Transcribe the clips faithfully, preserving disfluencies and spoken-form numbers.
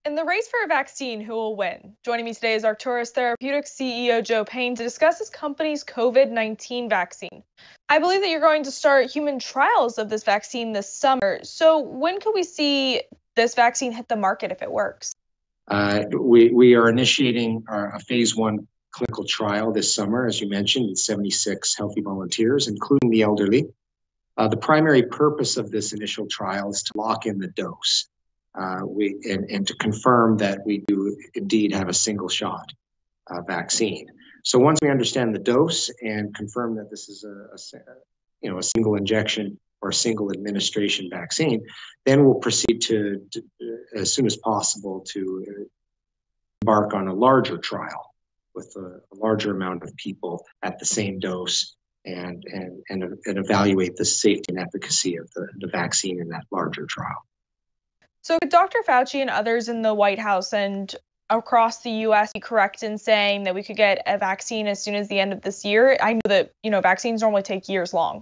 In the race for a vaccine, who will win? Joining me today is Arcturus Therapeutics C E O Joe Payne to discuss his company's COVID nineteen vaccine. I believe that you're going to start human trials of this vaccine this summer. So when could we see this vaccine hit the market if it works? Uh, we, we are initiating our, a phase one clinical trial this summer, as you mentioned, in seventy-six healthy volunteers, including the elderly. Uh, the primary purpose of this initial trial is to lock in the dose. Uh, we and, and to confirm that we do indeed have a single shot uh, vaccine. So once we understand the dose and confirm that this is a, a you know a single injection or a single administration vaccine, then we'll proceed to, to uh, as soon as possible to embark on a larger trial with a, a larger amount of people at the same dose and and and, and evaluate the safety and efficacy of the, the vaccine in that larger trial. So could Doctor Fauci and others in the White House and across the U S be correct in saying that we could get a vaccine as soon as the end of this year? I know that, you know, vaccines normally take years long.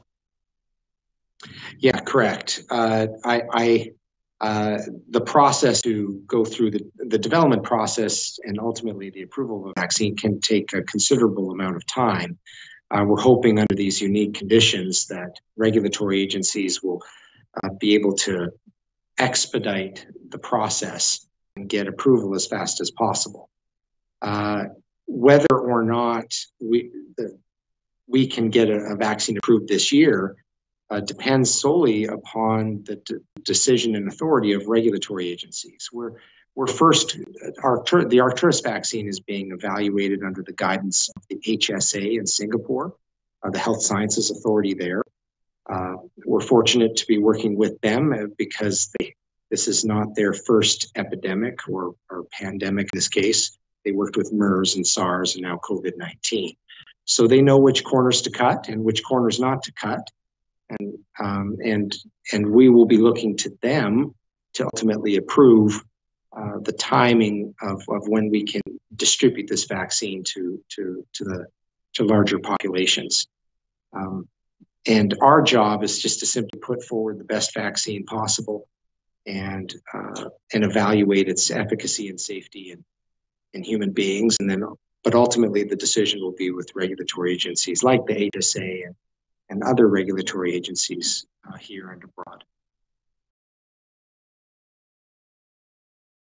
Yeah, correct. Uh, I, I uh, the process to go through the, the development process and ultimately the approval of a vaccine can take a considerable amount of time. Uh, we're hoping under these unique conditions that regulatory agencies will uh, be able to expedite the process and get approval as fast as possible. Uh, whether or not we the, we can get a, a vaccine approved this year uh, depends solely upon the d- decision and authority of regulatory agencies. We're we're first Arctur- the Arcturus vaccine is being evaluated under the guidance of the H S A in Singapore, uh, the Health Sciences Authority there. Uh, we're fortunate to be working with them because they, this is not their first epidemic or, or pandemic in this case. They worked with MERS and SARS and now COVID nineteen. So they know which corners to cut and which corners not to cut. And, um, and, and we will be looking to them to ultimately approve uh, the timing of, of when we can distribute this vaccine to, to, to, the, to larger populations. Um, And our job is just to simply put forward the best vaccine possible and uh, and evaluate its efficacy and safety in, in human beings. And then, but ultimately the decision will be with regulatory agencies like the H S A and, and other regulatory agencies uh, here and abroad.